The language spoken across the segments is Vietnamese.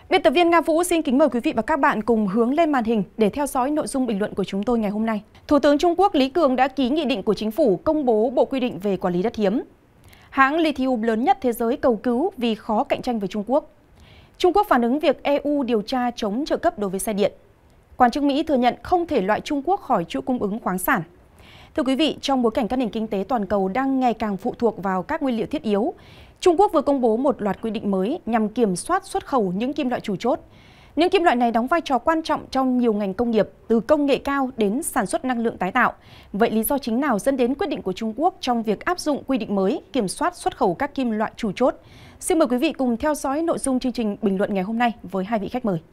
Biên tập viên Nga Vũ xin kính mời quý vị và các bạn cùng hướng lên màn hình để theo dõi nội dung bình luận của chúng tôi ngày hôm nay. Thủ tướng Trung Quốc Lý Cường đã ký nghị định của chính phủ công bố bộ quy định về quản lý đất hiếm. Hãng lithium lớn nhất thế giới cầu cứu vì khó cạnh tranh với Trung Quốc. Trung Quốc phản ứng việc EU điều tra chống trợ cấp đối với xe điện. Quan chức Mỹ thừa nhận không thể loại Trung Quốc khỏi chuỗi cung ứng khoáng sản. Thưa quý vị, trong bối cảnh các nền kinh tế toàn cầu đang ngày càng phụ thuộc vào các nguyên liệu thiết yếu, Trung Quốc vừa công bố một loạt quy định mới nhằm kiểm soát xuất khẩu những kim loại chủ chốt. Những kim loại này đóng vai trò quan trọng trong nhiều ngành công nghiệp, từ công nghệ cao đến sản xuất năng lượng tái tạo. Vậy lý do chính nào dẫn đến quyết định của Trung Quốc trong việc áp dụng quy định mới kiểm soát xuất khẩu các kim loại chủ chốt? Xin mời quý vị cùng theo dõi nội dung chương trình bình luận ngày hôm nay với hai vị khách mời.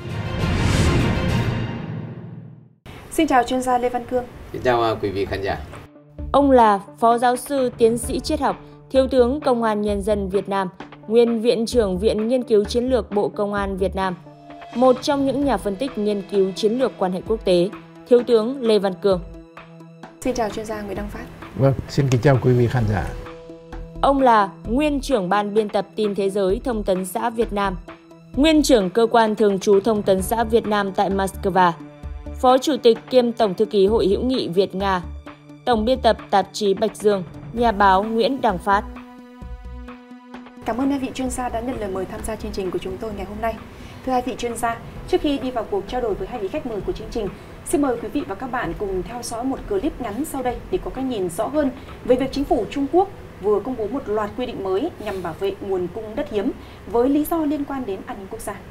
Xin chào chuyên gia Lê Văn Cương. Xin chào quý vị khán giả. Ông là Phó Giáo sư Tiến sĩ Triết học, Thiếu tướng Công an Nhân dân Việt Nam, nguyên Viện trưởng Viện Nghiên cứu Chiến lược Bộ Công an Việt Nam, một trong những nhà phân tích nghiên cứu chiến lược quan hệ quốc tế, Thiếu tướng Lê Văn Cương. Xin chào chuyên gia Nguyễn Đăng Phát. Vâng, xin kính chào quý vị khán giả. Ông là nguyên trưởng ban biên tập tin thế giới Thông tấn xã Việt Nam, nguyên trưởng cơ quan thường trú Thông tấn xã Việt Nam tại Moscow, Phó Chủ tịch kiêm Tổng thư ký Hội hữu nghị Việt-Nga, Tổng biên tập tạp chí Bạch Dương, nhà báo Nguyễn Đăng Phát. Cảm ơn hai vị chuyên gia đã nhận lời mời tham gia chương trình của chúng tôi ngày hôm nay. Thưa hai vị chuyên gia, trước khi đi vào cuộc trao đổi với hai vị khách mời của chương trình, xin mời quý vị và các bạn cùng theo dõi một clip ngắn sau đây để có cái nhìn rõ hơn về việc chính phủ Trung Quốc vừa công bố một loạt quy định mới nhằm bảo vệ nguồn cung đất hiếm với lý do liên quan đến an ninh quốc gia.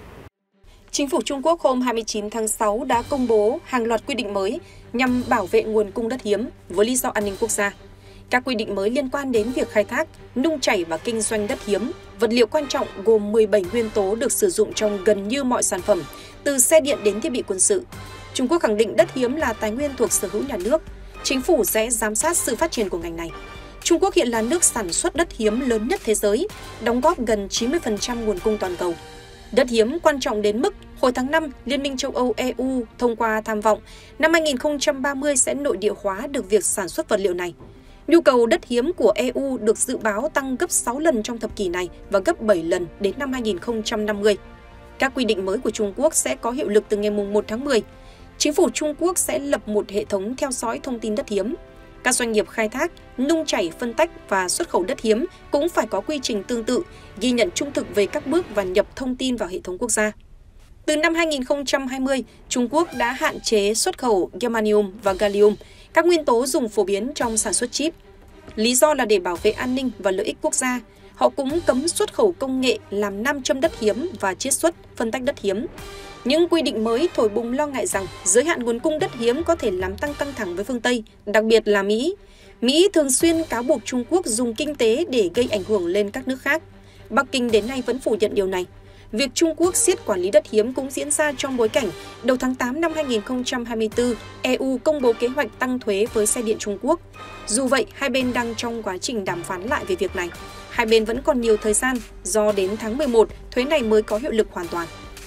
Chính phủ Trung Quốc hôm 29 tháng 6 đã công bố hàng loạt quy định mới nhằm bảo vệ nguồn cung đất hiếm với lý do an ninh quốc gia. Các quy định mới liên quan đến việc khai thác, nung chảy và kinh doanh đất hiếm, vật liệu quan trọng gồm 17 nguyên tố được sử dụng trong gần như mọi sản phẩm, từ xe điện đến thiết bị quân sự. Trung Quốc khẳng định đất hiếm là tài nguyên thuộc sở hữu nhà nước. Chính phủ sẽ giám sát sự phát triển của ngành này. Trung Quốc hiện là nước sản xuất đất hiếm lớn nhất thế giới, đóng góp gần 90% nguồn cung toàn cầu. Đất hiếm quan trọng đến mức hồi tháng 5, Liên minh châu Âu EU thông qua tham vọng năm 2030 sẽ nội địa hóa được việc sản xuất vật liệu này. Nhu cầu đất hiếm của EU được dự báo tăng gấp 6 lần trong thập kỷ này và gấp 7 lần đến năm 2050. Các quy định mới của Trung Quốc sẽ có hiệu lực từ ngày 1 tháng 10. Chính phủ Trung Quốc sẽ lập một hệ thống theo dõi thông tin đất hiếm. Các doanh nghiệp khai thác, nung chảy, phân tách và xuất khẩu đất hiếm cũng phải có quy trình tương tự, ghi nhận trung thực về các bước và nhập thông tin vào hệ thống quốc gia. Từ năm 2020, Trung Quốc đã hạn chế xuất khẩu germanium và gallium, các nguyên tố dùng phổ biến trong sản xuất chip. Lý do là để bảo vệ an ninh và lợi ích quốc gia. Họ cũng cấm xuất khẩu công nghệ làm nam châm đất hiếm và chiết xuất, phân tách đất hiếm. Những quy định mới thổi bùng lo ngại rằng giới hạn nguồn cung đất hiếm có thể làm tăng căng thẳng với phương Tây, đặc biệt là Mỹ. Mỹ thường xuyên cáo buộc Trung Quốc dùng kinh tế để gây ảnh hưởng lên các nước khác. Bắc Kinh đến nay vẫn phủ nhận điều này. Việc Trung Quốc siết quản lý đất hiếm cũng diễn ra trong bối cảnh đầu tháng 8 năm 2024, EU công bố kế hoạch tăng thuế với xe điện Trung Quốc. Dù vậy, hai bên đang trong quá trình đàm phán lại về việc này. Hai bên vẫn còn nhiều thời gian, do đến tháng 11, thuế này mới có hiệu lực hoàn toàn.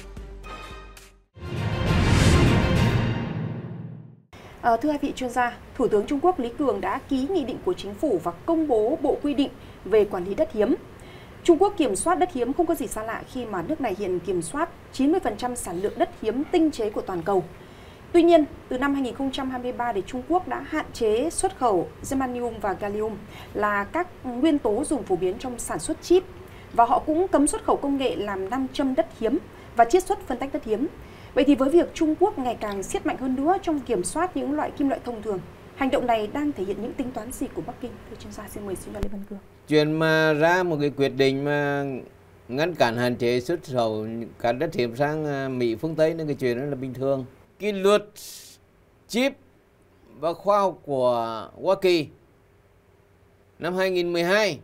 Thưa hai vị chuyên gia, Thủ tướng Trung Quốc Lý Cường đã ký nghị định của chính phủ và công bố bộ quy định về quản lý đất hiếm. Trung Quốc kiểm soát đất hiếm không có gì xa lạ khi mà nước này hiện kiểm soát 90% sản lượng đất hiếm tinh chế của toàn cầu. Tuy nhiên, từ năm 2023 thì Trung Quốc đã hạn chế xuất khẩu germanium và gallium là các nguyên tố dùng phổ biến trong sản xuất chip, và họ cũng cấm xuất khẩu công nghệ làm nam châm đất hiếm và chiết xuất phân tách đất hiếm. Vậy thì với việc Trung Quốc ngày càng siết mạnh hơn nữa trong kiểm soát những loại kim loại thông thường, hành động này đang thể hiện những tính toán gì của Bắc Kinh? Thưa chuyên gia, xin mời chuyên gia Lê Văn Cương. Chuyện mà ra một cái quyết định mà ngăn cản hạn chế xuất khẩu cả đất hiếm sang Mỹ phương Tây nên cái chuyện đó là bình thường. Cái luật chip và khoa học của Hoa Kỳ năm 2012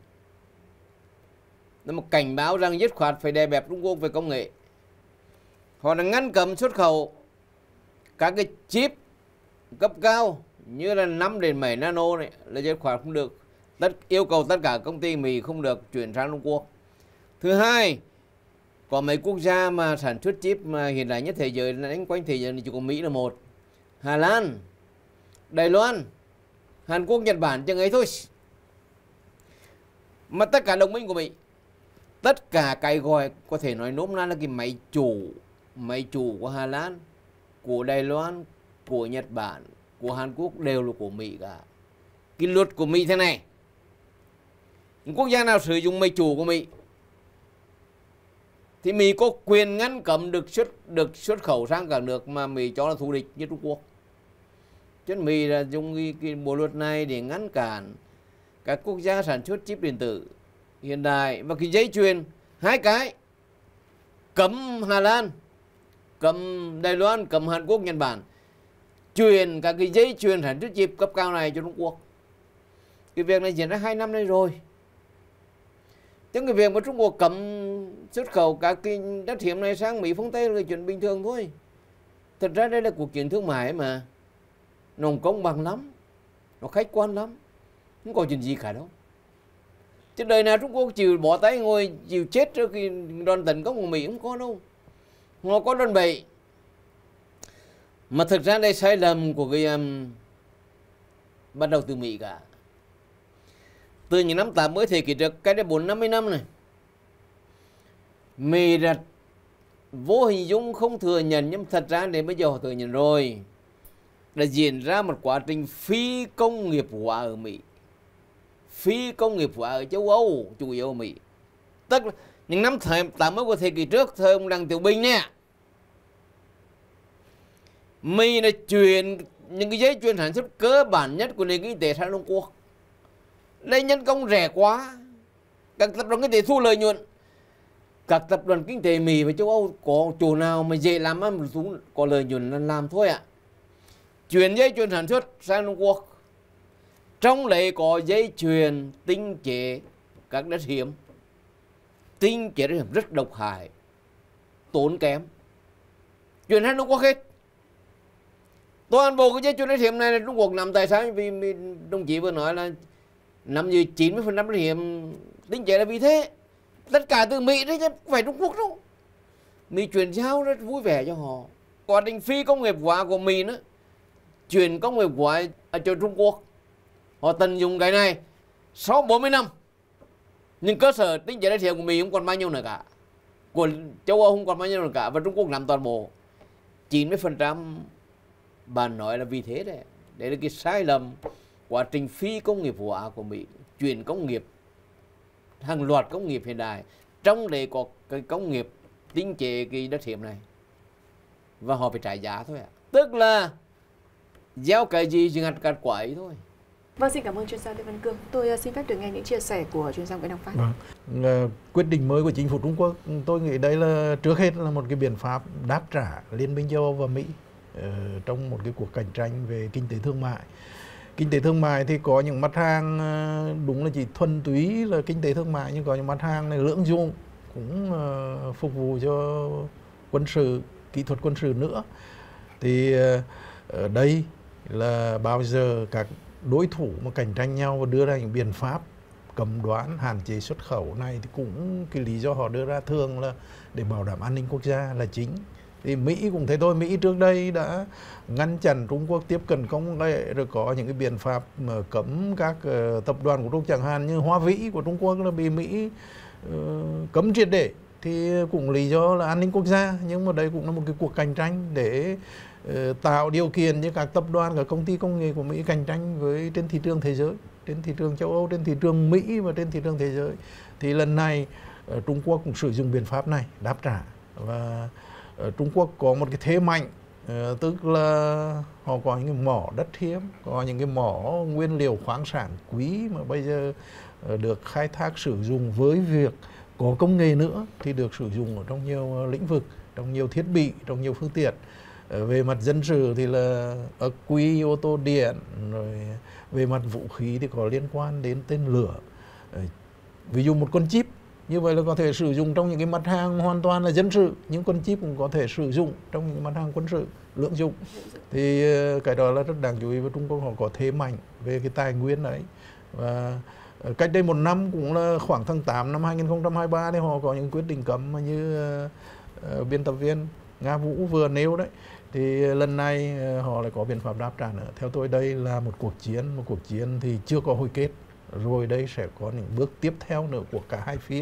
là một cảnh báo rằng dứt khoát phải đè bẹp Trung Quốc về công nghệ. Họ đã ngăn cấm xuất khẩu các cái chip cấp cao như là 5 đến 7 nano này là dứt khoát không được. Yêu cầu tất cả công ty Mỹ không được chuyển sang Trung Quốc. Thứ hai, có mấy quốc gia mà sản xuất chip mà hiện đại nhất thế giới, đánh quanh thế giới thì chỉ có Mỹ là một. Hà Lan, Đài Loan, Hàn Quốc, Nhật Bản chừng ấy thôi. Mà tất cả đồng minh của Mỹ tất cả cái gọi có thể nói nôm na là cái máy chủ của Hà Lan, của Đài Loan, của Nhật Bản, của Hàn Quốc đều là của Mỹ cả. Cái luật của Mỹ thế này, quốc gia nào sử dụng máy chủ của Mỹ thì Mỹ có quyền ngăn cấm được xuất khẩu sang các nước mà Mỹ cho là thù địch như Trung Quốc. Chứ Mỹ là dùng cái bộ luật này để ngăn cản các quốc gia sản xuất chip điện tử hiện đại. Và cái dây chuyền, hai cái, cấm Hà Lan, cấm Đài Loan, cấm Hàn Quốc, Nhật Bản, truyền các cái dây chuyền sản xuất chip cấp cao này cho Trung Quốc. Cái việc này diễn ra 2 năm nay rồi. Chứ cái việc mà Trung Quốc cấm xuất khẩu các cái đất hiếm này sang Mỹ phương Tây là chuyện bình thường thôi. Thật ra đây là cuộc chiến thương mại mà, nó công bằng lắm, nó khách quan lắm, không có chuyện gì cả đâu. Chứ đời nào Trung Quốc chịu bỏ tay ngồi chịu chết trước khi đòn tấn công của Mỹ không có đâu. Họ có đòn bẩy. Mà thực ra đây sai lầm của cái bắt đầu từ Mỹ cả. Từ những năm 80 thế kỷ trước, cái đây 4-50 năm này, Mỹ đã vô hình dung không thừa nhận, nhưng thật ra đến bây giờ họ thừa nhận rồi. Đã diễn ra một quá trình phi công nghiệp hóa ở Mỹ, phi công nghiệp hóa ở châu Âu, chủ yếu ở Mỹ. Tức là những năm 80 của thế kỷ trước, thời ông Đặng Tiểu Bình nè, Mỹ đã chuyển những cái dây chuyền sản xuất cơ bản nhất của nền kinh tế sang Trung Quốc. Đây nhân công rẻ quá, các tập đoàn kinh tế thu lợi nhuận. Các tập đoàn kinh tế Mỹ và châu Âu có chỗ nào mà dễ làm ăn có lợi nhuận là làm thôi ạ. Chuyển dây chuyền sản xuất sang Trung Quốc, trong đấy có dây chuyền tinh chế các đất hiếm, tinh chế đất hiếm rất độc hại, tốn kém, chuyển sang Trung Quốc hết. Toàn bộ cái dây chuyền đất hiếm này là Trung Quốc nằm. Tại sao? Vì đồng chí vừa nói là nằm như 90% đất hiếm tinh chế là vì thế. Tất cả từ Mỹ đấy chứ không phải Trung Quốc đâu. Mỹ chuyển giao rất vui vẻ cho họ. Quá trình phi công nghiệp hóa của Mỹ nữa, chuyển công nghiệp hóa ở cho Trung Quốc, họ tận dụng cái này sau 40 năm. Nhưng cơ sở tinh chế đất hiếm của Mỹ không còn bao nhiêu nữa cả, của châu Âu không còn bao nhiêu nữa cả, và Trung Quốc nằm toàn bộ 90%. Bạn nói là vì thế đấy. Đấy là cái sai lầm quá trình phi công nghiệp hóa của Mỹ, chuyển công nghiệp, hàng loạt công nghiệp hiện đại, trong đấy có cái công nghiệp tinh chế cái đất hiếm này, và họ phải trả giá thôi ạ. Tức là gieo cái gì thì gặt quả ấy thôi. Vâng, xin cảm ơn chuyên gia Lê Văn Cương. Tôi xin phép được nghe những chia sẻ của chuyên gia Nguyễn Đăng Phát. Quyết định mới của chính phủ Trung Quốc, tôi nghĩ đây là trước hết là một cái biện pháp đáp trả Liên minh châu Âu và Mỹ trong một cái cuộc cạnh tranh về kinh tế thương mại. Kinh tế thương mại thì có những mặt hàng đúng là chỉ thuần túy là kinh tế thương mại, nhưng có những mặt hàng này lưỡng dụng, cũng phục vụ cho quân sự, kỹ thuật quân sự nữa. Thì ở đây là bao giờ các đối thủ mà cạnh tranh nhau và đưa ra những biện pháp cấm đoán, hạn chế xuất khẩu này, thì cũng cái lý do họ đưa ra thường là để bảo đảm an ninh quốc gia là chính. Thì Mỹ cũng thế thôi. Mỹ trước đây đã ngăn chặn Trung Quốc tiếp cận công nghệ, rồi có những cái biện pháp mà cấm các tập đoàn của Trung, chẳng hạn như Hoa Vĩ của Trung Quốc là bị Mỹ cấm triệt để, thì cũng lý do là an ninh quốc gia. Nhưng mà đây cũng là một cái cuộc cạnh tranh để tạo điều kiện cho các tập đoàn, các công ty công nghệ của Mỹ cạnh tranh với trên thị trường thế giới, trên thị trường châu Âu, trên thị trường Mỹ và trên thị trường thế giới. Thì lần này Trung Quốc cũng sử dụng biện pháp này đáp trả. Và Trung Quốc có một cái thế mạnh, tức là họ có những cái mỏ đất hiếm, có những cái mỏ nguyên liệu khoáng sản quý mà bây giờ được khai thác sử dụng với việc có công nghệ nữa, thì được sử dụng ở trong nhiều lĩnh vực, trong nhiều thiết bị, trong nhiều phương tiện. Về mặt dân sự thì là ắc quy, ô tô điện, rồi về mặt vũ khí thì có liên quan đến tên lửa. Ví dụ một con chip như vậy là có thể sử dụng trong những cái mặt hàng hoàn toàn là dân sự, nhưng con chip cũng có thể sử dụng trong những mặt hàng quân sự lưỡng dụng. Thì cái đó là rất đáng chú ý, và Trung Quốc họ có thế mạnh về cái tài nguyên đấy. Và cách đây một năm, cũng là khoảng tháng 8 năm 2023, thì họ có những quyết định cấm như biên tập viên Nga Vũ vừa nêu đấy. Thì lần này họ lại có biện pháp đáp trả nữa. Theo tôi đây là một cuộc chiến thì chưa có hồi kết. Rồi đây sẽ có những bước tiếp theo nữa của cả hai phía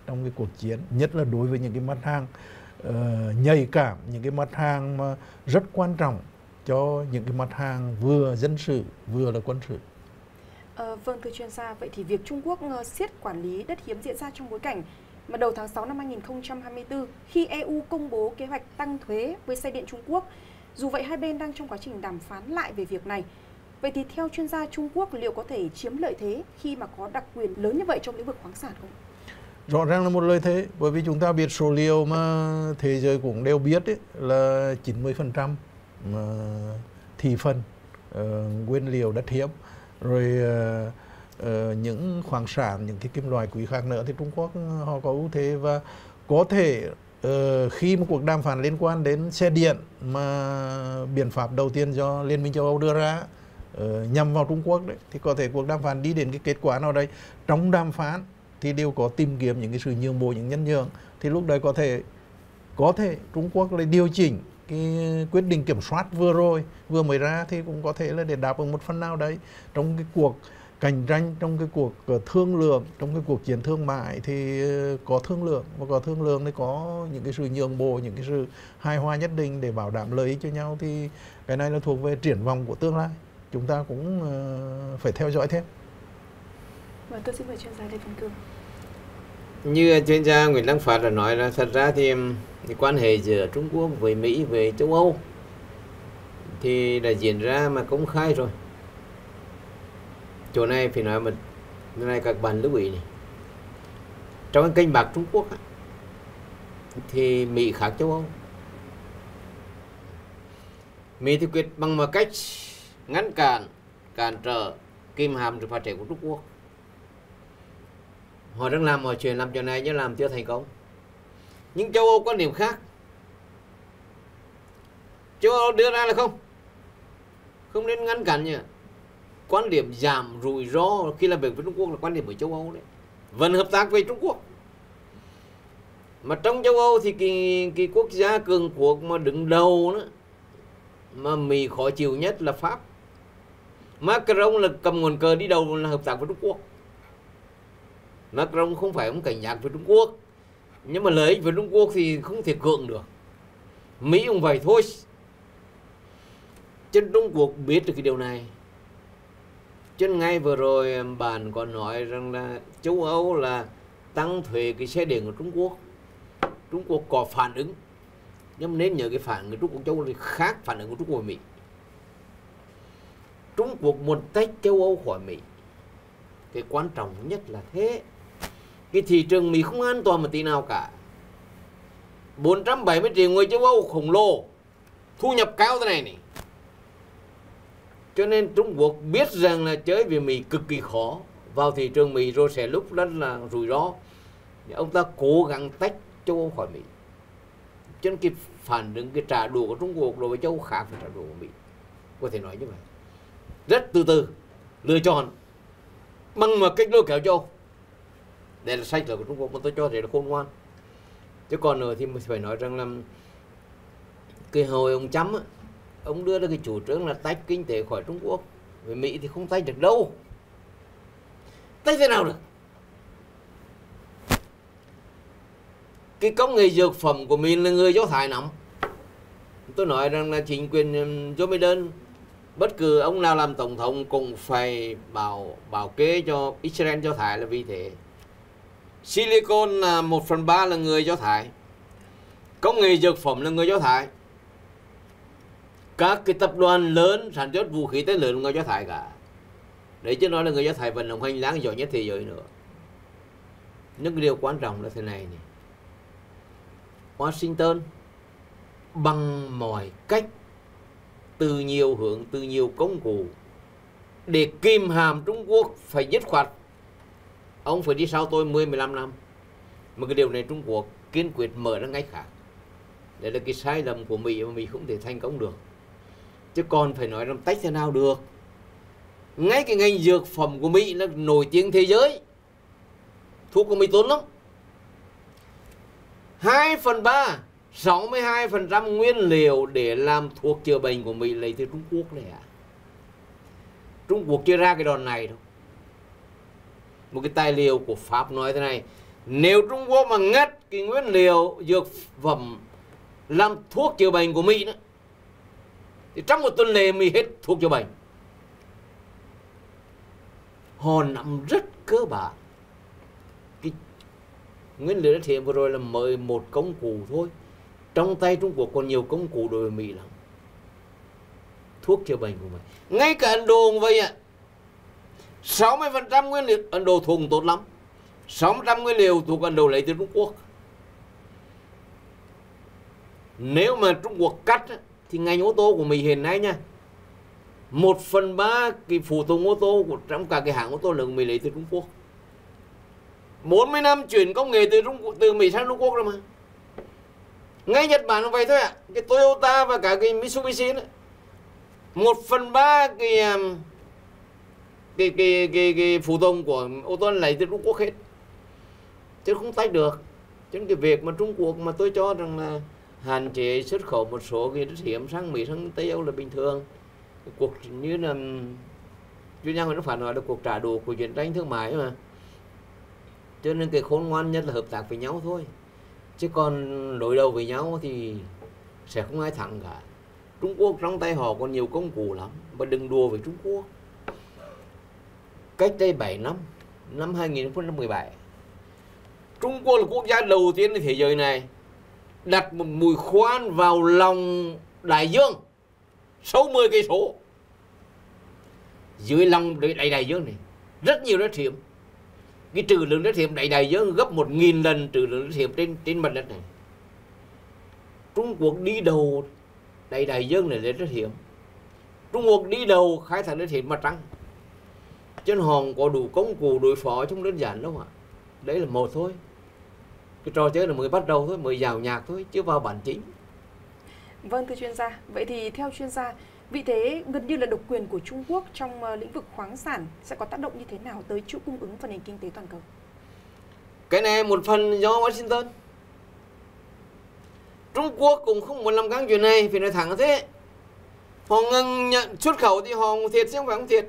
trong cái cuộc chiến, nhất là đối với những cái mặt hàng nhạy cảm, những cái mặt hàng mà rất quan trọng cho những cái mặt hàng vừa dân sự vừa là quân sự. Vâng, thưa chuyên gia, vậy thì việc Trung Quốc siết quản lý đất hiếm diễn ra trong bối cảnh mà đầu tháng 6 năm 2024 khi EU công bố kế hoạch tăng thuế với xe điện Trung Quốc. Dù vậy, hai bên đang trong quá trình đàm phán lại về việc này. Vậy thì theo chuyên gia, Trung Quốc liệu có thể chiếm lợi thế khi mà có đặc quyền lớn như vậy trong lĩnh vực khoáng sản không? Rõ ràng là một lợi thế, bởi vì chúng ta biết số liệu mà thế giới cũng đều biết ấy, là 90% thị phần nguyên liệu đất hiếm, rồi những khoáng sản, những cái kim loại quý khác nữa thì Trung Quốc họ có ưu thế. Và có thể khi một cuộc đàm phán liên quan đến xe điện mà biện pháp đầu tiên do Liên minh châu Âu đưa ra nhằm vào Trung Quốc đấy, thì có thể cuộc đàm phán đi đến cái kết quả nào đây. Trong đàm phán thì đều có tìm kiếm những cái sự nhượng bộ, những nhân nhượng, thì lúc đấy có thể Trung Quốc lại điều chỉnh cái quyết định kiểm soát vừa mới ra, thì cũng có thể là để đáp ứng một phần nào đấy trong cái cuộc cạnh tranh, trong cái cuộc thương lượng, trong cái cuộc chiến thương mại thì có thương lượng, và có thương lượng thì có những cái sự nhượng bộ, những cái sự hài hòa nhất định để bảo đảm lợi ích cho nhau. Thì cái này là thuộc về triển vọng của tương lai, chúng ta cũng phải theo dõi thêm. Và tôi xin mời chuyên gia Lê Văn Cương. Như chuyên gia Nguyễn Đăng Phát đã nói là thật ra thì quan hệ giữa Trung Quốc với Mỹ, với châu Âu thì đã diễn ra mà công khai rồi. Chỗ này phải nói mà này các bạn lưu ý này. Trong cái kênh bạc Trung Quốc thì Mỹ khác châu Âu. Mỹ thì quyết bằng một cách ngăn cản trở, kìm hãm sự phát triển của Trung Quốc. Họ đang làm mọi chuyện làm chỗ này nhưng làm chưa thành công. Nhưng châu Âu quan điểm khác. Châu Âu đưa ra là không nên ngăn cản nhỉ. Quan điểm giảm rủi ro khi làm việc với Trung Quốc là quan điểm của châu Âu đấy. Vẫn hợp tác với Trung Quốc. Mà trong châu Âu thì cái quốc gia cường quốc mà đứng đầu đó, mà Mỹ khó chịu nhất là Pháp. Macron là cầm ngọn cờ đi đầu là hợp tác với Trung Quốc. Macron không phải ông cảnh giác với Trung Quốc, nhưng mà lợi ích với Trung Quốc thì không thể cưỡng được. Mỹ cũng vậy thôi. Trên Trung Quốc biết được cái điều này. Trên ngay vừa rồi bạn còn nói rằng là châu Âu là tăng thuế cái xe điện của Trung Quốc. Trung Quốc có phản ứng. Nhưng mà nên nhớ cái phản ứng của Trung Quốc châu Âu thì khác phản ứng của Trung Quốc và Mỹ. Trung Quốc muốn tách châu Âu khỏi Mỹ. Cái quan trọng nhất là thế. Cái thị trường Mỹ không an toàn một tí nào cả. 470 triệu người châu Âu khổng lồ, thu nhập cao thế này. Cho nên Trung Quốc biết rằng là chơi với Mỹ cực kỳ khó. Vào thị trường Mỹ rồi sẽ lúc rất là rủi ro. Ông ta cố gắng tách châu Âu khỏi Mỹ. Cho nên cái phản ứng, cái trả đũa của Trung Quốc đối với châu Âu khác với trả đũa của Mỹ. Có thể nói như vậy. Rất từ từ lựa chọn bằng một cách lôi kéo châu. Đây là sách lược của Trung Quốc mà tôi cho thế là khôn ngoan. Chứ còn nữa thì mình phải nói rằng là cái hồi ông Trump á, ông đưa ra cái chủ trương là tách kinh tế khỏi Trung Quốc. Với Mỹ thì không tách được đâu. Tách thế nào được? Cái công nghệ dược phẩm của mình là người Do Thái nắm. Tôi nói rằng là chính quyền Joe Biden, bất cứ ông nào làm tổng thống cũng phải bảo kê cho Israel Do Thái là vì thế. Silicon là 1/3 là người Do Thái. Công nghệ dược phẩm là người Do Thái. Các cái tập đoàn lớn sản xuất vũ khí tên lớn là người Do Thái cả. Đấy chứ nói là người Do Thái vận động hành lang giỏi nhất thế giới nữa. Nhưng cái điều quan trọng là thế này này. Washington bằng mọi cách, từ nhiều hướng, từ nhiều công cụ để kìm hãm Trung Quốc phải dứt khoát. Ông phải đi sau tôi 10-15 năm. Mà cái điều này Trung Quốc kiên quyết mở ra ngay khác. Đấy là cái sai lầm của Mỹ mà Mỹ không thể thành công được. Chứ còn phải nói rằng tách thế nào được. Ngay cái ngành dược phẩm của Mỹ là nổi tiếng thế giới. Thuốc của Mỹ tốt lắm. 2/3, 62% nguyên liệu để làm thuốc chữa bệnh của Mỹ lấy từ Trung Quốc này à. Trung Quốc chưa ra cái đòn này đâu. Một cái tài liệu của Pháp nói thế này: Nếu Trung Quốc mà ngắt cái nguyên liệu dược phẩm làm thuốc chữa bệnh của Mỹ nữa, thì trong một tuần lễ Mỹ hết thuốc chữa bệnh. Họ nắm rất cơ bản. Cái nguyên liệu đất hiếm vừa rồi là mới một công cụ thôi. Trong tay Trung Quốc còn nhiều công cụ đối với Mỹ lắm. Thuốc chữa bệnh của Mỹ. Ngay cả Ấn Độ cũng vậy ạ. 60% nguyên liệu Ấn Độ thuốc tốt lắm. 60% nguyên liệu thuộc Ấn Độ lấy từ Trung Quốc. Nếu mà Trung Quốc cắt thì ngành ô tô của Mỹ hiện nay nha, 1/3 cái phụ tùng ô tô của trong cả cái hãng ô tô lớn Mỹ lấy từ Trung Quốc. 40 năm chuyển công nghệ từ Mỹ sang Trung Quốc rồi mà. Ngay Nhật Bản cũng vậy thôi ạ. Cái Toyota và cả cái Mitsubishi đó, 1/3 cái phụ tùng của ô tô lấy từ Trung Quốc hết, chứ không tách được. Cho nên cái việc mà Trung Quốc mà tôi cho rằng là hạn chế xuất khẩu một số cái đất hiếm sang Mỹ, sang Tây Âu là bình thường. Cuộc như là chuyên gia nó phản nói là cuộc trả đũa của chiến tranh thương mại mà. Cho nên cái khôn ngoan nhất là hợp tác với nhau thôi, chứ còn đối đầu với nhau thì sẽ không ai thắng cả. Trung Quốc trong tay họ còn nhiều công cụ lắm, và đừng đùa với Trung Quốc. Cách đây 7 năm, năm 2017, Trung Quốc là quốc gia đầu tiên trên thế giới này đặt một mũi khoan vào lòng đại dương sâu 10 cây số. Dưới lòng đại dương này rất nhiều đất hiếm. Cái trữ lượng đất hiếm đại dương gấp 1000 lần trữ lượng đất hiếm trên mặt đất này. Trung Quốc đi đầu đại dương này là rất hiếm. Trung Quốc đi đầu khai thác đất hiếm mặt trăng. Chứ họ có đủ công cụ đối phó không đơn giản đâu ạ. Đấy là một thôi. Cái trò chơi là mới bắt đầu thôi, mới dào nhạc thôi, chứ vào bản chính. Vâng, thưa chuyên gia, vậy thì theo chuyên gia, vị thế gần như là độc quyền của Trung Quốc trong lĩnh vực khoáng sản sẽ có tác động như thế nào tới chuỗi cung ứng và nền kinh tế toàn cầu? Cái này một phần do Washington. Trung Quốc cũng không muốn làm căng chuyện này, phải nói thẳng thế. Họ ngừng nhận xuất khẩu thì họ thiệt chứ không phải không thiệt.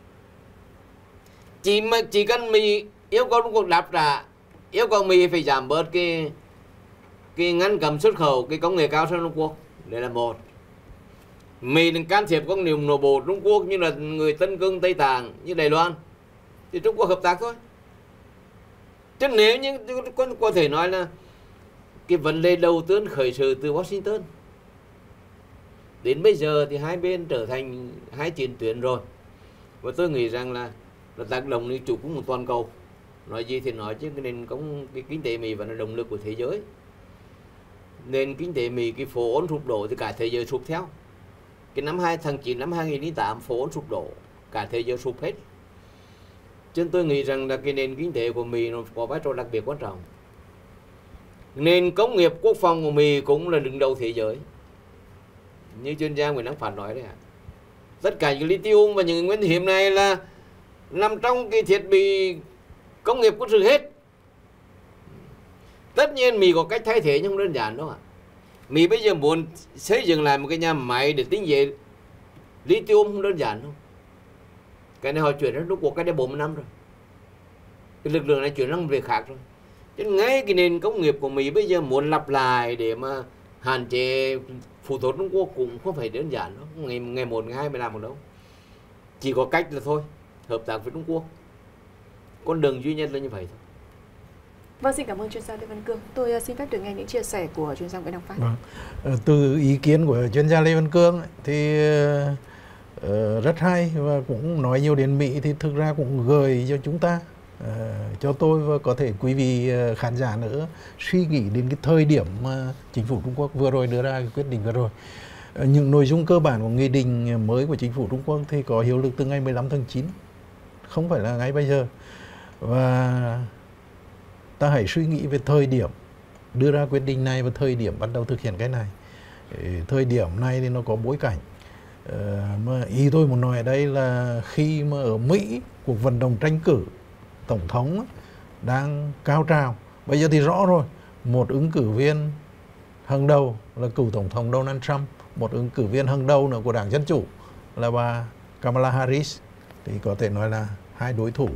Chỉ cần Mỹ yêu cầu Trung Quốc đáp trả, yêu cầu Mỹ phải giảm bớt cái ngăn cấm xuất khẩu cái công nghệ cao sang Trung Quốc. Đây là một. Mỹ đừng can thiệp công nghiệp nội bộ Trung Quốc như là người Tân Cương, Tây Tạng, như Đài Loan, thì Trung Quốc hợp tác thôi. Chứ nếu như có thể nói là cái vấn đề đầu tiên khởi sự từ Washington, đến bây giờ thì hai bên trở thành hai chiến tuyến rồi. Và tôi nghĩ rằng là tác động đến chủ cung toàn cầu. Nói gì thì nói chứ cái kinh tế Mỹ vẫn là động lực của thế giới. Nên kinh tế Mỹ cái phố ổn sụp đổ thì cả thế giới sụp theo. Cái tháng 9 năm 2008 phố ổn sụp đổ, cả thế giới sụp hết. Chứ tôi nghĩ rằng là cái nền kinh tế của Mỹ nó có vai trò đặc biệt quan trọng. Nền công nghiệp quốc phòng của Mỹ cũng là đứng đầu thế giới. Như chuyên gia Nguyễn Đăng Phản nói đấy ạ. Tất cả những lithium và những nguyên hiếm này là nằm trong cái thiết bị công nghiệp quân sự hết. Tất nhiên Mỹ có cách thay thế nhưng không đơn giản đâu ạ. Mỹ bây giờ muốn xây dựng lại một cái nhà máy để tinh chế lithium không đơn giản đâu. Cái này họ chuyển đến Trung Quốc cách đây 40 năm rồi. Cái lực lượng này chuyển sang một việc khác rồi. Chứ ngay cái nền công nghiệp của Mỹ bây giờ muốn lặp lại để mà hạn chế phụ thuộc Trung Quốc cũng không phải đơn giản đâu. Ngày 1, ngày 2 mới làm được đâu. Chỉ có cách là thôi, hợp tác với Trung Quốc. Con đường duy nhất là như vậy thôi. Vâng, xin cảm ơn chuyên gia Lê Văn Cương. Tôi xin phép được nghe những chia sẻ của chuyên gia Nguyễn Đăng Phát. Từ ý kiến của chuyên gia Lê Văn Cương thì rất hay, và cũng nói nhiều đến Mỹ thì thực ra cũng gợi cho chúng ta, cho tôi và có thể quý vị khán giả nữa suy nghĩ đến cái thời điểm mà chính phủ Trung Quốc vừa rồi đưa ra cái quyết định vừa rồi. Những nội dung cơ bản của nghị định mới của chính phủ Trung Quốc thì có hiệu lực từ ngày 15 tháng 9, không phải là ngay bây giờ. Và ta hãy suy nghĩ về thời điểm đưa ra quyết định này và thời điểm bắt đầu thực hiện cái này. Thời điểm này thì nó có bối cảnh. Mà ý tôi muốn nói ở đây là khi mà ở Mỹ cuộc vận động tranh cử tổng thống đang cao trào, bây giờ thì rõ rồi, một ứng cử viên hàng đầu là cựu tổng thống Donald Trump, một ứng cử viên hàng đầu nữa của Đảng Dân Chủ là bà Kamala Harris, thì có thể nói là hai đối thủ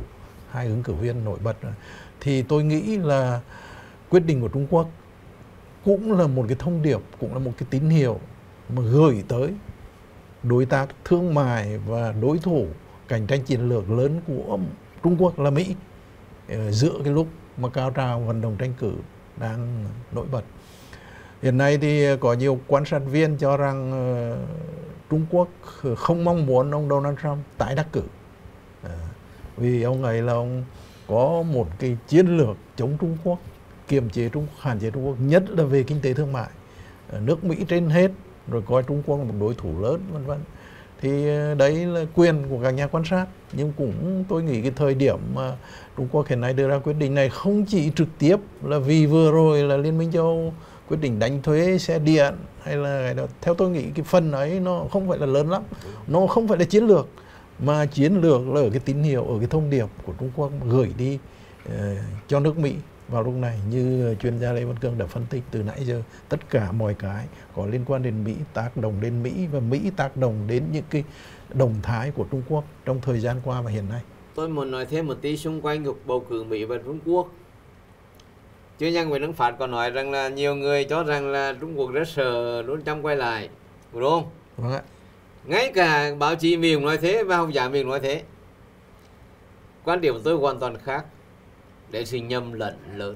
hai ứng cử viên nổi bật rồi. Thì tôi nghĩ là quyết định của Trung Quốc cũng là một cái thông điệp, cũng là một cái tín hiệu mà gửi tới đối tác thương mại và đối thủ cạnh tranh chiến lược lớn của Trung Quốc là Mỹ, giữa cái lúc mà cao trào vận động tranh cử đang nổi bật. Hiện nay thì có nhiều quan sát viên cho rằng Trung Quốc không mong muốn ông Donald Trump tái đắc cử, vì ông ấy là ông có một cái chiến lược chống Trung Quốc, kiềm chế Trung Quốc, hạn chế Trung Quốc, nhất là về kinh tế thương mại, nước Mỹ trên hết, rồi coi Trung Quốc là một đối thủ lớn, vân vân. Thì đấy là quyền của các nhà quan sát, nhưng cũng tôi nghĩ cái thời điểm mà Trung Quốc hiện nay đưa ra quyết định này không chỉ trực tiếp là vì vừa rồi là Liên minh châu Âu quyết định đánh thuế xe điện, hay là theo tôi nghĩ cái phần ấy nó không phải là lớn lắm, nó không phải là chiến lược, mà chiến lược là ở cái tín hiệu, ở cái thông điệp của Trung Quốc gửi đi cho nước Mỹ vào lúc này. Như chuyên gia Lê Văn Cương đã phân tích từ nãy giờ, tất cả mọi cái có liên quan đến Mỹ, tác động đến Mỹ, và Mỹ tác động đến những cái động thái của Trung Quốc trong thời gian qua và hiện nay. Tôi muốn nói thêm một tí xung quanh cuộc bầu cử Mỹ và Trung Quốc. Chuyên gia Nguyễn Đức Phát còn nói rằng là nhiều người cho rằng là Trung Quốc rất sợ Donald Trump quay lại, đúng không? Vâng ạ. Ngay cả báo chí Mỹ cũng nói thế và học giả Mỹ cũng nói thế. Quan điểm của tôi hoàn toàn khác. Để sự nhầm lẫn lớn.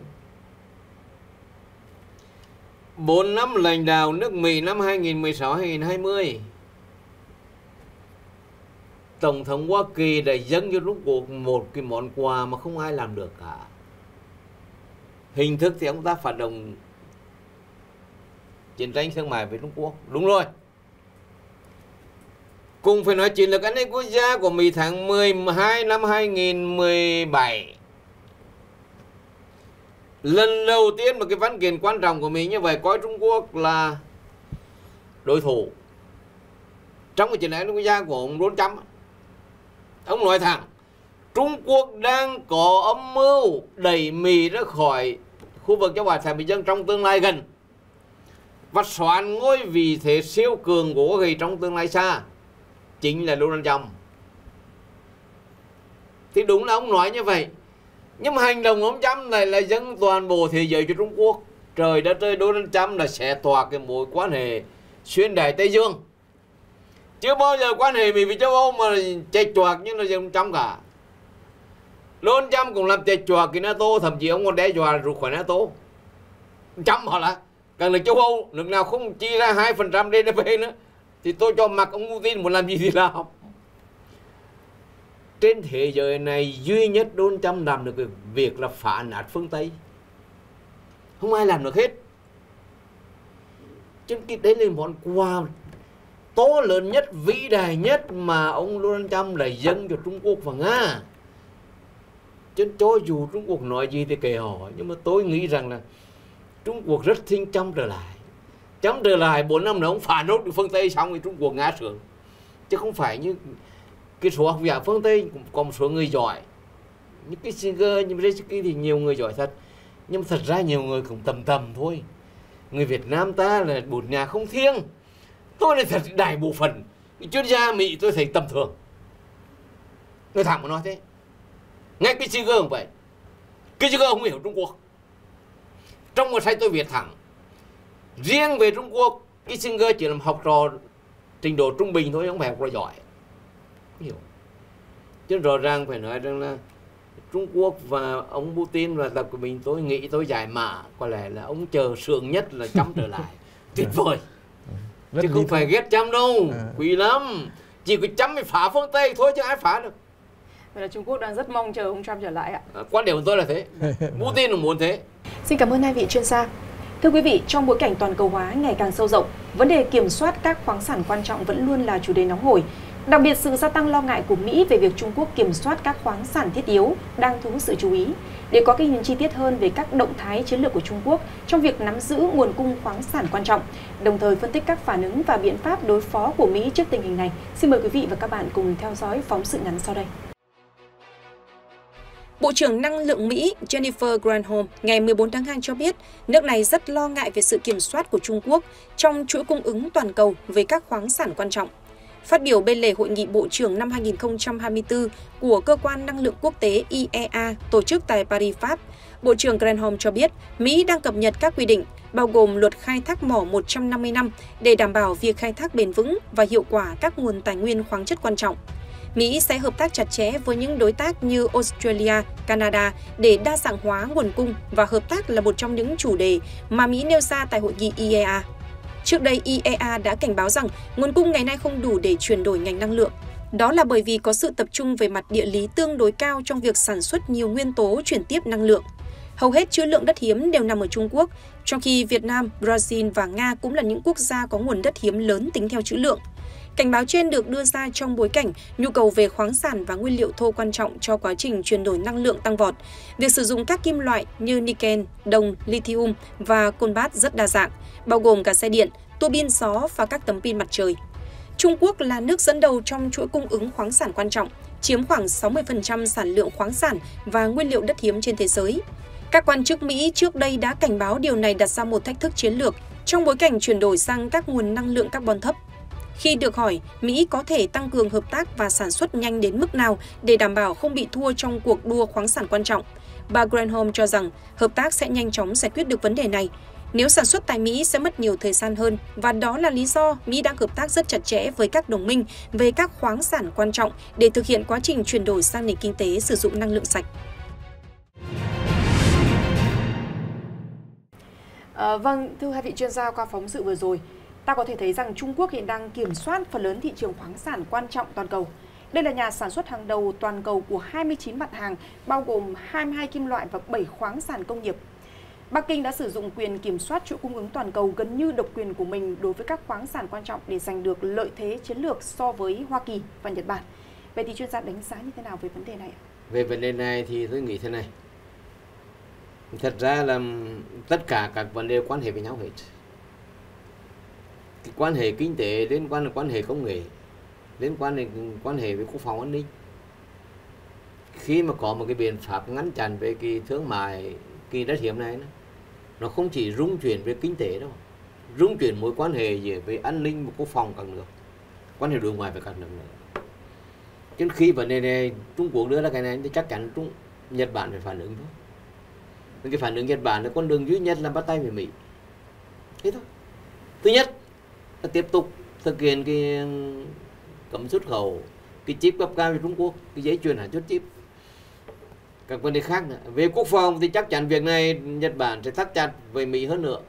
4 năm lãnh đạo nước Mỹ năm 2016-2020, Tổng thống Hoa Kỳ đã dâng cho Trung Quốc một cái món quà mà không ai làm được cả. Hình thức thì ông ta phát động chiến tranh thương mại với Trung Quốc. Đúng rồi. Cùng phải nói chiến lược an ninh quốc gia của Mỹ tháng 12 năm 2017. Lần đầu tiên một cái văn kiện quan trọng của Mỹ như vậy coi Trung Quốc là đối thủ. Trong cái chiến lược an ninh quốc gia của ông Donald Trump, ông nói thẳng Trung Quốc đang có âm mưu đẩy Mỹ ra khỏi khu vực châu Á Thái Bình Dương trong tương lai gần và soán ngôi vị thế siêu cường của Hoa Kỳ trong tương lai xa, chính là Donald Trump. Thì đúng là ông nói như vậy, nhưng mà hành động của ông Trump này là dâng toàn bộ thế giới cho Trung Quốc. Trời đất ơi, Donald Trump là sẽ tỏa cái mối quan hệ xuyên Đại Tây Dương. Chưa bao giờ quan hệ Mỹ với châu Âu mà chệch choạc như là ông Trump cả. Donald Trump cũng làm chệch choạc cái NATO, thậm chí ông còn đe dọa rút khỏi NATO. Trump họ là càng là châu Âu, nước nào không chi ra 2% GDP nữa thì tôi cho mặc ông Putin muốn làm gì thì làm. Trên thế giới này duy nhất Donald Trump làm được cái việc là phá nát phương Tây. Không ai làm được hết. Chứ cái đấy là món quà to lớn nhất, vĩ đại nhất mà ông Donald Trump lại dâng cho Trung Quốc và Nga. Chứ cho dù Trung Quốc nói gì thì kệ họ, nhưng mà tôi nghĩ rằng là Trung Quốc rất thích Trump trở lại. Trump trở lại 4 năm nữa ông phá nốt được phương Tây xong thì Trung Quốc ngã sướng. Chứ không phải như cái số học giả phương Tây cũng có một số người giỏi. Như Kissinger, như Brzezinski thì nhiều người giỏi thật. Nhưng mà thật ra nhiều người cũng tầm tầm thôi. Người Việt Nam ta là bột nhà không thiêng. Tôi là thật đại bộ phận chuyên gia Mỹ tôi thấy tầm thường. Tôi thẳng mà nói thế. Ngay Kissinger cũng vậy. Kissinger không hiểu Trung Quốc. Trong một sách tôi viết thẳng, riêng về Trung Quốc, Kissinger chỉ làm học trò trình độ trung bình thôi, không phải học trò giỏi. Không hiểu. Chứ rõ ràng phải nói rằng là Trung Quốc và ông Putin và Tập Cận Bình, tôi nghĩ tôi giải mã có lẽ là ông chờ sướng nhất là Trump trở lại. Tuyệt vời. Chứ không phải ghét Trump đâu, quý lắm. Chỉ có Trump mới phá phương Tây thôi chứ ai phá được. Vậy là Trung Quốc đang rất mong chờ ông Trump trở lại ạ. Quan điểm của tôi là thế. Putin cũng muốn thế. Xin cảm ơn hai vị chuyên gia. Thưa quý vị, trong bối cảnh toàn cầu hóa ngày càng sâu rộng, vấn đề kiểm soát các khoáng sản quan trọng vẫn luôn là chủ đề nóng hổi. Đặc biệt, sự gia tăng lo ngại của Mỹ về việc Trung Quốc kiểm soát các khoáng sản thiết yếu đang thu hút sự chú ý. Để có cái nhìn chi tiết hơn về các động thái chiến lược của Trung Quốc trong việc nắm giữ nguồn cung khoáng sản quan trọng, đồng thời phân tích các phản ứng và biện pháp đối phó của Mỹ trước tình hình này, xin mời quý vị và các bạn cùng theo dõi phóng sự ngắn sau đây. Bộ trưởng Năng lượng Mỹ Jennifer Granholm ngày 14 tháng 2 cho biết nước này rất lo ngại về sự kiểm soát của Trung Quốc trong chuỗi cung ứng toàn cầu về các khoáng sản quan trọng. Phát biểu bên lề hội nghị bộ trưởng năm 2024 của Cơ quan Năng lượng Quốc tế IEA tổ chức tại Paris, Pháp, Bộ trưởng Granholm cho biết Mỹ đang cập nhật các quy định, bao gồm luật khai thác mỏ 150 năm để đảm bảo việc khai thác bền vững và hiệu quả các nguồn tài nguyên khoáng chất quan trọng. Mỹ sẽ hợp tác chặt chẽ với những đối tác như Australia, Canada để đa dạng hóa nguồn cung và hợp tác là một trong những chủ đề mà Mỹ nêu ra tại hội nghị IEA. Trước đây, IEA đã cảnh báo rằng nguồn cung ngày nay không đủ để chuyển đổi ngành năng lượng. Đó là bởi vì có sự tập trung về mặt địa lý tương đối cao trong việc sản xuất nhiều nguyên tố chuyển tiếp năng lượng. Hầu hết trữ lượng đất hiếm đều nằm ở Trung Quốc, trong khi Việt Nam, Brazil và Nga cũng là những quốc gia có nguồn đất hiếm lớn tính theo trữ lượng. Cảnh báo trên được đưa ra trong bối cảnh nhu cầu về khoáng sản và nguyên liệu thô quan trọng cho quá trình chuyển đổi năng lượng tăng vọt. Việc sử dụng các kim loại như niken, đồng, lithium và cobalt rất đa dạng, bao gồm cả xe điện, tua bin gió và các tấm pin mặt trời. Trung Quốc là nước dẫn đầu trong chuỗi cung ứng khoáng sản quan trọng, chiếm khoảng 60% sản lượng khoáng sản và nguyên liệu đất hiếm trên thế giới. Các quan chức Mỹ trước đây đã cảnh báo điều này đặt ra một thách thức chiến lược trong bối cảnh chuyển đổi sang các nguồn năng lượng carbon thấp. Khi được hỏi Mỹ có thể tăng cường hợp tác và sản xuất nhanh đến mức nào để đảm bảo không bị thua trong cuộc đua khoáng sản quan trọng, bà Granholm cho rằng hợp tác sẽ nhanh chóng giải quyết được vấn đề này. Nếu sản xuất tại Mỹ sẽ mất nhiều thời gian hơn, và đó là lý do Mỹ đang hợp tác rất chặt chẽ với các đồng minh về các khoáng sản quan trọng để thực hiện quá trình chuyển đổi sang nền kinh tế sử dụng năng lượng sạch. Vâng, thưa hai vị chuyên gia, qua phóng sự vừa rồi, ta có thể thấy rằng Trung Quốc hiện đang kiểm soát phần lớn thị trường khoáng sản quan trọng toàn cầu. Đây là nhà sản xuất hàng đầu toàn cầu của 29 mặt hàng, bao gồm 22 kim loại và 7 khoáng sản công nghiệp. Bắc Kinh đã sử dụng quyền kiểm soát chuỗi cung ứng toàn cầu gần như độc quyền của mình đối với các khoáng sản quan trọng để giành được lợi thế chiến lược so với Hoa Kỳ và Nhật Bản. Vậy thì chuyên gia đánh giá như thế nào về vấn đề này ạ? Về vấn đề này thì tôi nghĩ thế này. Thật ra là tất cả các vấn đề quan hệ với nhau hết. Cái quan hệ kinh tế liên quan đến quan hệ công nghệ, liên quan đến quan hệ với quốc phòng an ninh. Khi mà có một cái biện pháp ngăn chặn về cái thương mại cái đất hiếm này, nó không chỉ rung chuyển về kinh tế đâu, rung chuyển mối quan hệ giữa với an ninh và quốc phòng các nước, quan hệ đối ngoại với các nước nữa. Chứ khi vấn đề này Trung Quốc đưa ra cái này thì chắc chắn Nhật Bản phải phản ứng thôi. Cái phản ứng Nhật Bản là con đường duy nhất là bắt tay với Mỹ. Thế thôi. Thứ nhất là tiếp tục thực hiện cái cấm xuất khẩu cái chip cấp cao cho Trung Quốc, cái giấy chuyền sản xuất chip. Các vấn đề khác nữa. Về quốc phòng thì chắc chắn việc này Nhật Bản sẽ thắt chặt với Mỹ hơn nữa.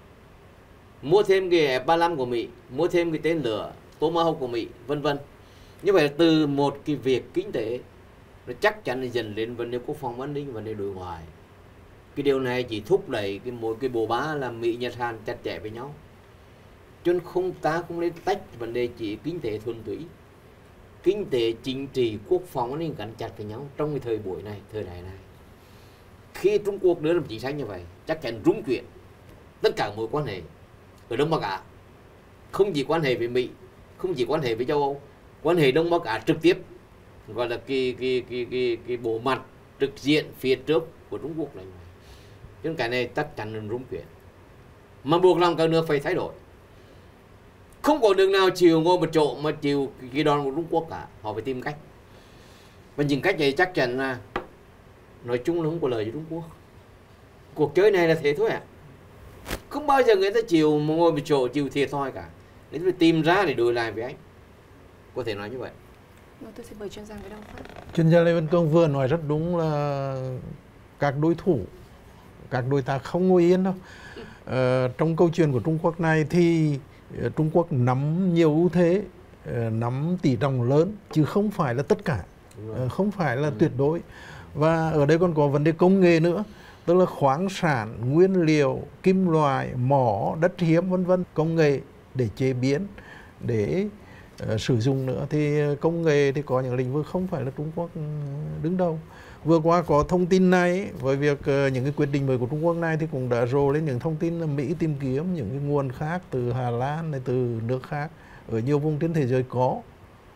Mua thêm cái F-35 của Mỹ, mua thêm cái tên lửa Tomahawk của Mỹ, vân vân. Như vậy là từ một cái việc kinh tế nó chắc chắn là dần đến vấn đề quốc phòng an ninh, vấn đề đối ngoại. Cái điều này chỉ thúc đẩy một cái bộ ba là Mỹ Nhật Hàn chặt chẽ với nhau. Cho nên ta không nên tách vấn đề chỉ kinh tế thuần túy. Kinh tế, chính trị, quốc phòng an ninh gắn chặt với nhau trong cái thời buổi này, thời đại này. Khi Trung Quốc đưa ra một chính sách như vậy, chắc chắn rung chuyển tất cả mối quan hệ ở Đông Bắc Á. Không chỉ quan hệ với Mỹ, không chỉ quan hệ với châu Âu, quan hệ Đông Bắc Á trực tiếp, gọi là cái bộ mặt trực diện phía trước của Trung Quốc là như vậy. Cho nên cái này chắc chắn là rung chuyển. Mà buộc lòng các nước phải thay đổi. Không có đường nào chịu ngồi một chỗ mà chịu cái đòn của Trung Quốc cả. Họ phải tìm cách. Và những cách này chắc chắn là nói chung là không có lời cho Trung Quốc. Cuộc chơi này là thế thôi ạ. Không bao giờ người ta chịu ngồi một chỗ chịu thiệt thòi cả. Nên phải tìm ra để đối lại với anh. Có thể nói như vậy. Tôi xin mời chuyên gia với Đông Phát. Chuyên gia Lê Văn Cương vừa nói rất đúng là các đối thủ, các đối tác không ngồi yên đâu. Trong câu chuyện của Trung Quốc này thì Trung Quốc nắm nhiều ưu thế, nắm tỷ trọng lớn chứ không phải là tất cả, không phải là tuyệt đối. Và ở đây còn có vấn đề công nghệ nữa, tức là khoáng sản, nguyên liệu, kim loại, mỏ, đất hiếm vân vân, công nghệ để chế biến, để sử dụng nữa. Thì công nghệ thì có những lĩnh vực không phải là Trung Quốc đứng đầu. Vừa qua có thông tin này, với việc những cái quyết định mới của Trung Quốc này thì cũng đã rồ lên những thông tin là Mỹ tìm kiếm những cái nguồn khác từ Hà Lan này, từ nước khác ở nhiều vùng trên thế giới có.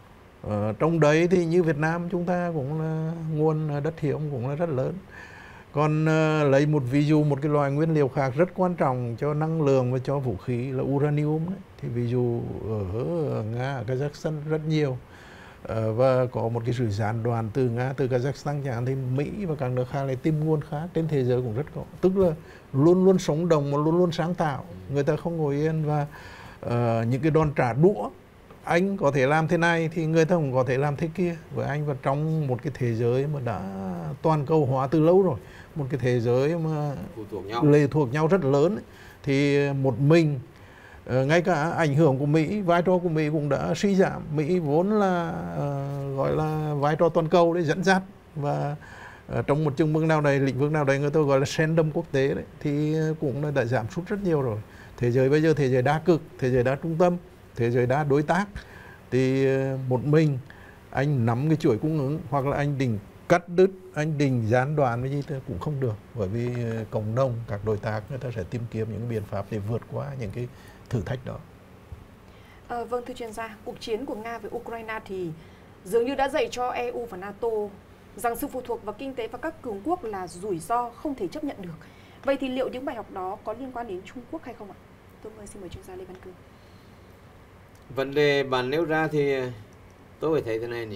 Trong đấy thì như Việt Nam chúng ta cũng là nguồn đất hiếm cũng là rất lớn. Còn lấy một ví dụ, một cái loại nguyên liệu khác rất quan trọng cho năng lượng và cho vũ khí là uranium đấy. Thì ví dụ ở Nga, ở Kazakhstan rất nhiều, và có một cái sự gián đoạn từ Nga, từ Kazakhstan chẳng hạn, thì Mỹ và các nước khác lại tìm nguồn khác trên thế giới cũng rất có. Tức là luôn luôn sống động mà luôn luôn sáng tạo, người ta không ngồi yên. Và những cái đòn trả đũa, anh có thể làm thế này thì người ta cũng có thể làm thế kia với anh. Và trong một cái thế giới mà đã toàn cầu hóa từ lâu rồi, một cái thế giới mà lệ thuộc nhau rất lớn ấy, thì một mình, ngay cả ảnh hưởng của Mỹ, vai trò của Mỹ cũng đã suy giảm. Mỹ vốn là gọi là vai trò toàn cầu để dẫn dắt, và trong một chừng mực nào đấy, lĩnh vực nào đấy người ta gọi là sen đâm quốc tế đấy, thì cũng đã giảm sút rất nhiều rồi. Thế giới bây giờ thế giới đa cực, thế giới đa trung tâm, thế giới đa đối tác, thì một mình anh nắm cái chuỗi cung ứng, hoặc là anh định cắt đứt, anh định gián đoạn cái gì thì cũng không được, bởi vì cộng đồng, các đối tác người ta sẽ tìm kiếm những biện pháp để vượt qua những cái thử thách đó. Vâng, thưa chuyên gia, cuộc chiến của Nga với Ukraine thì dường như đã dạy cho EU và NATO rằng sự phụ thuộc vào kinh tế và các cường quốc là rủi ro không thể chấp nhận được. Vậy thì liệu những bài học đó có liên quan đến Trung Quốc hay không ạ? Tôi xin mời chuyên gia Lê Văn Cương. Vấn đề bạn nêu ra thì tôi phải thấy thế này này.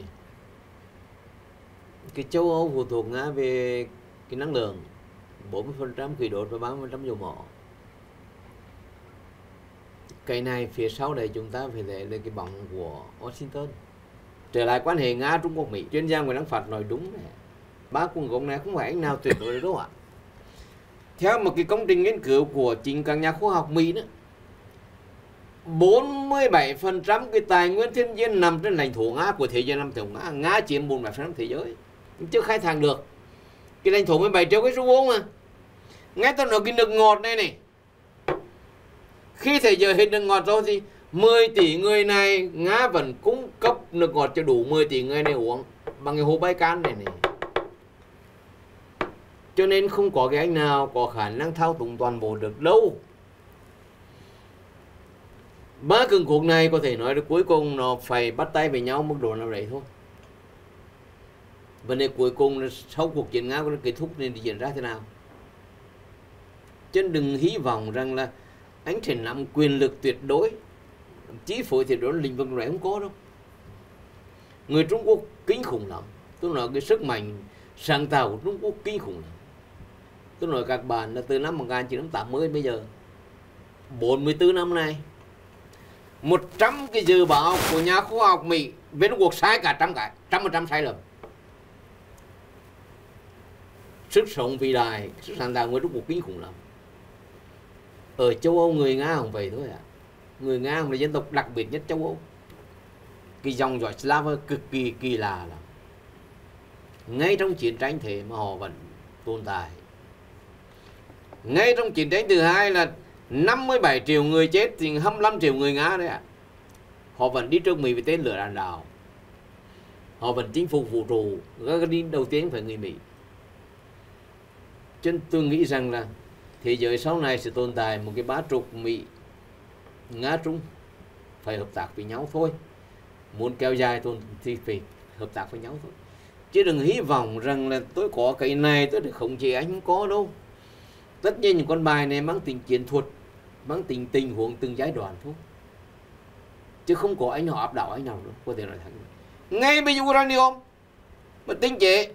Cái châu Âu phụ thuộc Nga về cái năng lượng 40% khí đốt và 30% dầu mỏ. Cái này phía sau đây chúng ta phải thấy là cái bóng của Washington. Trở lại quan hệ Nga, Trung Quốc, Mỹ, chuyên gia Nguyễn Đăng Phát nói đúng này. Ba cuồng gốc này không phải anh nào tuyệt đối đâu ạ. Theo một cái công trình nghiên cứu của chính các nhà khoa học Mỹ đó, 47% cái tài nguyên thiên nhiên nằm trên lãnh thổ Nga, của thế giới nằm trong Nga. Nga chiếm 47% thế giới, chưa khai thác được. Cái lãnh thổ 17 triệu cái số vuông mà. Ngay tôi nói cái nước ngọt này này, khi thế giới hết nước ngọt rồi thì 10 tỷ người này Nga vẫn cung cấp nước ngọt cho đủ 10 tỷ người này uống bằng cái hồ Baikal này này. Cho nên không có cái anh nào có khả năng thao túng toàn bộ được đâu. Ba cường quốc này có thể nói là cuối cùng nó phải bắt tay với nhau mức độ nào đấy thôi. Vấn đề cuối cùng là sau cuộc chiến Nga nó kết thúc nên diễn ra thế nào. Chứ đừng hy vọng rằng là anh sẽ nắm quyền lực tuyệt đối, chí phối thì đó lĩnh vực này không có đâu. Người Trung Quốc kinh khủng lắm. Tôi nói cái sức mạnh sáng tạo của Trung Quốc kinh khủng lắm. Tôi nói các bạn là từ năm 1980 bây giờ 44 năm nay, 100 cái dự báo của nhà khoa học Mỹ về Trung Quốc sai cả 100% sai lầm. Sức sống vĩ đại, sức sáng tạo của Trung Quốc kinh khủng lắm. Ở châu Âu người Nga không vậy thôi ạ. Người Nga là dân tộc đặc biệt nhất châu Âu. Cái dòng dõi Slav cực kỳ kỳ lạ lắm. Ngay trong chiến tranh thế mà họ vẫn tồn tại. Ngay trong chiến tranh thứ hai là 57 triệu người chết thì 25 triệu người Nga đấy ạ. Họ vẫn đi trước Mỹ với tên lửa đạn đạo. Họ vẫn chinh phục vũ trụ. Cái đầu tiên phải người Mỹ. Cho nên tôi nghĩ rằng là thế giới sau này sẽ tồn tại một cái bá trục Mỹ, Nga, Trung phải hợp tác với nhau thôi. Muốn kéo dài thì phải hợp tác với nhau thôi. Chứ đừng hy vọng rằng là tôi có cái này tôi được khống chế, anh không có đâu. Tất nhiên những con bài này mang tính chiến thuật, mang tính tình huống từng giai đoạn thôi. Chứ không có anh họ áp đảo anh nào đâu, có thể nói thẳng. Ngay bây giờ uranium mà tinh chế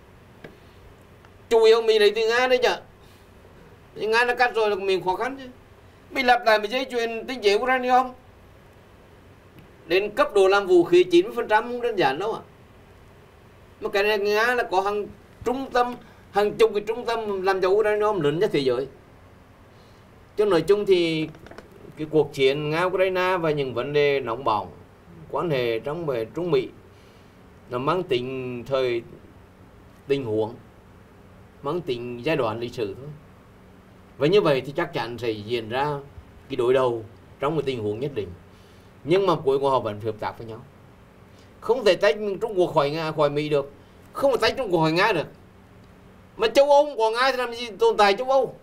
chủ yếu mình lấy từ Nga đấy chứ. Nga nó cắt rồi là mình khó khăn chứ. Mình lặp lại một dây chuyền tinh chế uranium đến cấp độ làm vũ khí 90% không đơn giản đâu ạ. Mà cái này Nga là có hàng trung tâm, hàng chục cái trung tâm làm cho uranium lớn nhất thế giới. Cho nói chung thì cái cuộc chiến Nga-Ukraine và những vấn đề nóng bỏng, quan hệ trong về Trung Mỹ nó mang tính thời tình huống, mang tính giai đoạn lịch sử thôi. Và như vậy thì chắc chắn sẽ diễn ra cái đối đầu trong một tình huống nhất định. Nhưng mà cuối cùng họ vẫn hợp tác với nhau. Không thể tách Trung Quốc khỏi Nga, khỏi Mỹ được. Không thể tách Trung Quốc khỏi Nga được. Mà châu Âu của Nga thì làm gì tồn tại châu Âu?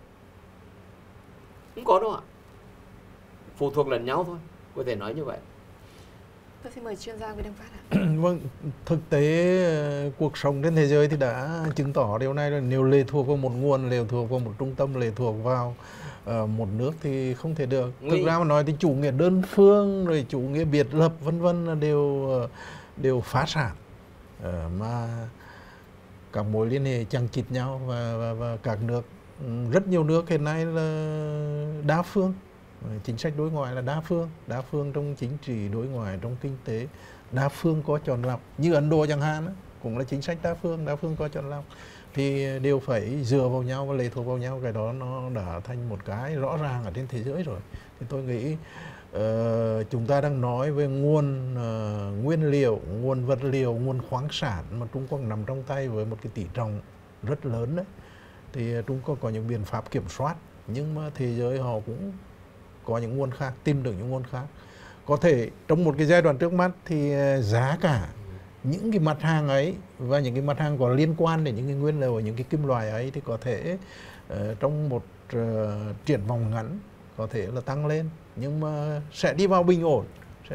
Không có đâu ạ. Phụ thuộc lẫn nhau thôi, có thể nói như vậy. Tôi xin mời chuyên gia Nguyễn Đăng Phát ạ. Vâng, thực tế cuộc sống trên thế giới thì đã chứng tỏ điều này là nếu lệ thuộc vào một nguồn, lệ thuộc vào một trung tâm, lệ thuộc vào một nước thì không thể được. Thực ra mà nói thì chủ nghĩa đơn phương rồi chủ nghĩa biệt lập vân vân đều phá sản, mà các mối liên hệ chằng chịt nhau và các nước, rất nhiều nước hiện nay là đa phương. Chính sách đối ngoại là đa phương trong chính trị, đối ngoại, trong kinh tế, đa phương có chọn lọc. Như Ấn Độ chẳng hạn, cũng là chính sách đa phương có chọn lọc. Thì đều phải dựa vào nhau và lệ thuộc vào nhau, cái đó nó đã thành một cái rõ ràng ở trên thế giới rồi. Thì tôi nghĩ chúng ta đang nói về nguồn nguyên liệu, nguồn vật liệu, nguồn khoáng sản mà Trung Quốc nằm trong tay với một cái tỷ trọng rất lớn đấy. Thì Trung Quốc có những biện pháp kiểm soát, nhưng mà thế giới họ cũng có những nguồn khác, tìm được những nguồn khác. Có thể trong một cái giai đoạn trước mắt thì giá cả những cái mặt hàng ấy và những cái mặt hàng có liên quan đến những cái nguyên liệu, những cái kim loại ấy thì có thể trong một triển vọng ngắn có thể là tăng lên, nhưng mà sẽ đi vào bình ổn,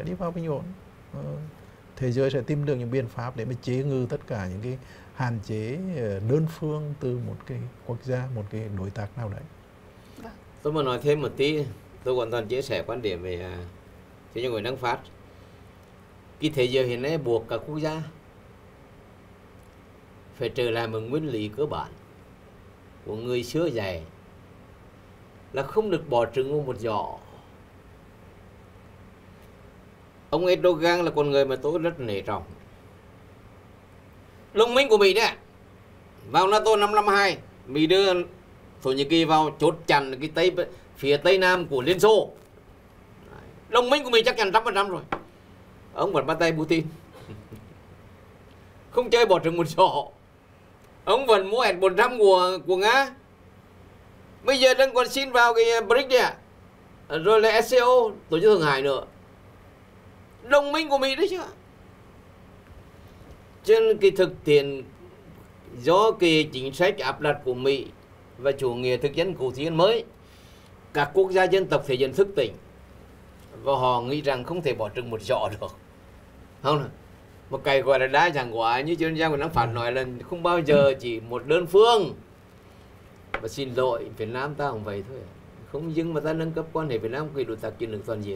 thế giới sẽ tìm được những biện pháp để mà chế ngự tất cả những cái hạn chế đơn phương từ một cái quốc gia, một cái đối tác nào đấy. Tôi mà nói thêm một tí, tôi hoàn toàn chia sẻ quan điểm về cho Nguyễn Đăng Phát. Cái thế giới hiện nay buộc cả quốc gia phải trở lại một nguyên lý cơ bản của người xưa dạy là không được bỏ trứng vào một giỏ. Ông Erdogan là con người mà tôi rất nể trọng. Đồng minh của Mỹ đấy, vào NATO năm 52, Mỹ đưa Thổ Nhĩ Kỳ vào chốt chặn cái phía tây nam của Liên Xô. Đồng minh của Mỹ chắc chắn 100% rồi. Ông vẫn bắt tay Putin. Không chơi bỏ trứng một giỏ. Ông vẫn mua S-400 của Nga. Bây giờ đang còn xin vào cái BRICS đấy ạ. Rồi là SCO, Tổ chức Thượng Hải nữa. Đồng minh của Mỹ đấy chứ. Cho nên cái thực tiễn do cái chính sách áp đặt của Mỹ và chủ nghĩa thực dân cổ thiên mới, các quốc gia dân tộc thể dần thức tỉnh và họ nghĩ rằng không thể bỏ trứng một giỏ được. Không, một cái gọi là đa dạng hóa như chuyên gia của Đăng Phát nói là không bao giờ chỉ một đơn phương. Và xin lỗi, Việt Nam ta không vậy thôi. Không dưng mà ta nâng cấp quan hệ Việt Nam với đối tác chiến lược toàn diện.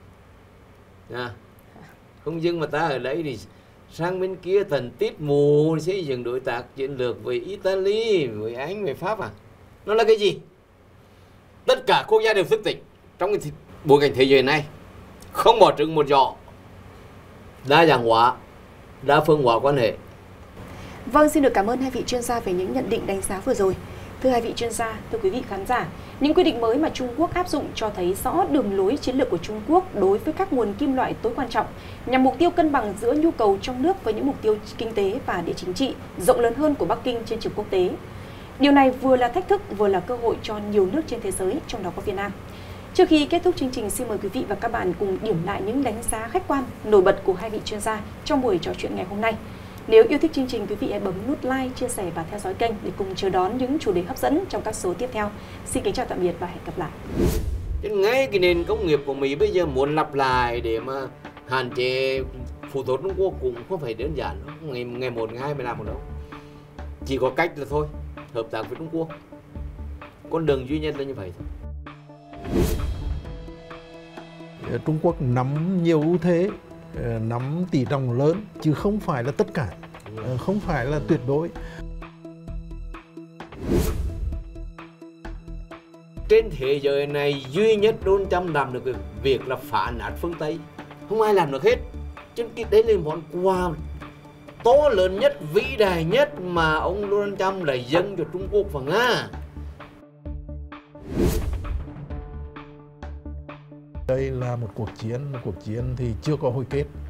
Không dưng mà ta ở đấy thì sang bên kia thần tít mù xây dựng đối tác chiến lược với Italy, với Anh, với Pháp à? Nó là cái gì? Tất cả quốc gia đều thức tỉnh trong cái bối cảnh thế giới này. Không bỏ trứng một giỏ. Đa dạng hóa, đa phương hóa quan hệ. Vâng, xin được cảm ơn hai vị chuyên gia về những nhận định đánh giá vừa rồi. Thưa hai vị chuyên gia, thưa quý vị khán giả, những quy định mới mà Trung Quốc áp dụng cho thấy rõ đường lối chiến lược của Trung Quốc đối với các nguồn kim loại tối quan trọng, nhằm mục tiêu cân bằng giữa nhu cầu trong nước với những mục tiêu kinh tế và địa chính trị rộng lớn hơn của Bắc Kinh trên trường quốc tế. Điều này vừa là thách thức, vừa là cơ hội cho nhiều nước trên thế giới, trong đó có Việt Nam. Trước khi kết thúc chương trình, xin mời quý vị và các bạn cùng điểm lại những đánh giá khách quan, nổi bật của hai vị chuyên gia trong buổi trò chuyện ngày hôm nay. Nếu yêu thích chương trình, quý vị hãy bấm nút like, chia sẻ và theo dõi kênh để cùng chờ đón những chủ đề hấp dẫn trong các số tiếp theo. Xin kính chào tạm biệt và hẹn gặp lại. Ngay cái nền công nghiệp của Mỹ bây giờ muốn lặp lại để mà hạn chế phụ thuộc Trung Quốc cũng không phải đơn giản đâu. Ngày 1, ngày 2 mới làm một đâu. Chỉ có cách là thôi, hợp tác với Trung Quốc. Con đường duy nhất là như vậy thôi. Trung Quốc nắm nhiều ưu thế, nắm tỷ trọng lớn chứ không phải là tất cả, không phải là tuyệt đối. Trên thế giới này duy nhất Donald Trump làm được cái việc là phá nát phương Tây, không ai làm được hết. Chứ đấy là món quà to lớn nhất, vĩ đại nhất mà ông Donald Trump lại dâng cho Trung Quốc và Nga. Đây là một cuộc chiến thì chưa có hồi kết.